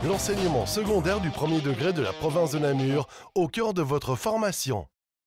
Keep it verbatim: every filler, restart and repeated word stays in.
l'enseignement secondaire du premier degré de la province de Namur, au cœur de votre formation.